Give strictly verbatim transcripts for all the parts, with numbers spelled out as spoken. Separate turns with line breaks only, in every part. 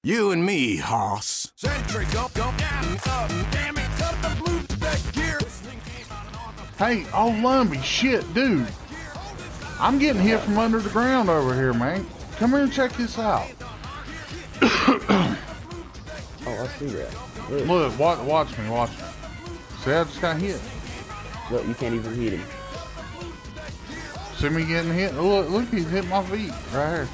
You and me, hoss.
Hey, oh Lumpy, shit, dude. I'm getting hit from under the ground over here, man. Come here and check this out.
Oh, I see that. Look,
Look, watch, watch me, watch me. See, I just got hit.
look, you can't even hit him.
See me getting hit? Look, look, he's hit my feet right here.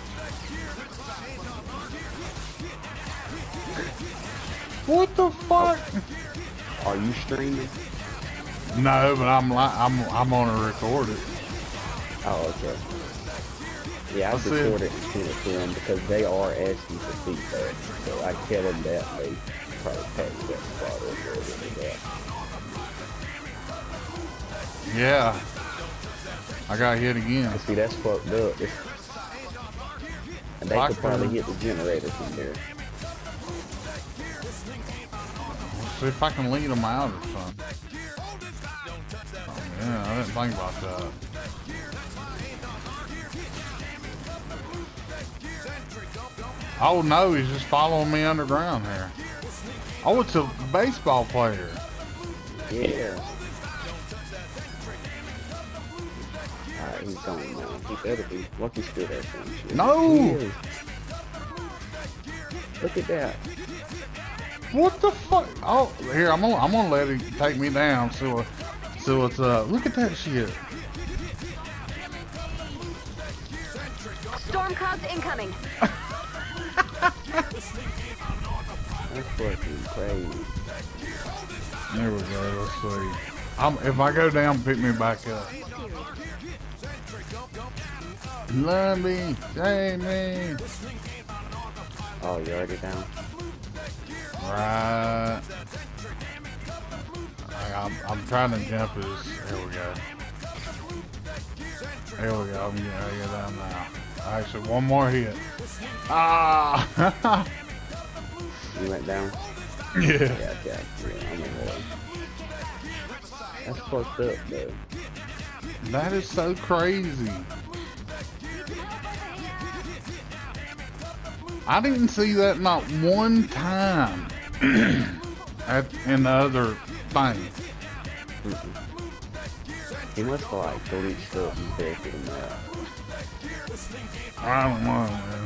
What the fuck?
Are you streaming?
No, but I'm like, I'm, I'm gonna record it.
Oh, okay. Yeah, I've
I see it.
recorded and sent it to them because they are asking for feedback. So I tell them that they probably patch that spot over there with that.
Yeah. I got hit again.
And see, that's fucked up. It's, and they could probably hit the generator from there.
Let's see if I can lead them out or something. Oh, yeah, I didn't think about that. Oh no, he's just following me underground here. Oh, it's a baseball player.
Yeah. Alright, he's going now. He better be. Look, he's still there for shit.
No!
He is. Look at that.
What the fuck? Oh, here, I'm gonna, I'm gonna let him take me down. See what, see what's up. Look at that shit.
Storm clouds incoming.
That's fucking crazy.
There we go. Let's see. I'm, if I go down, pick me back up. Love me, save me.
Oh, you already down?
Right. I, I'm, I'm trying to jump this. Here we go. Here we go. I'm getting ready to go down now. Actually, one more hit. Ah!
You went down?
Yeah.
Yeah, okay. Yeah, I'm in there. That's fucked up, though.
That is so crazy. I didn't see that not one time at, in the other thing.
Mm-mm. He must have like glitched up and breaking him out.
I don't know, man.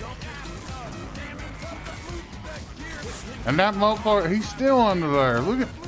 And that motherfucker, he's still under there. Look at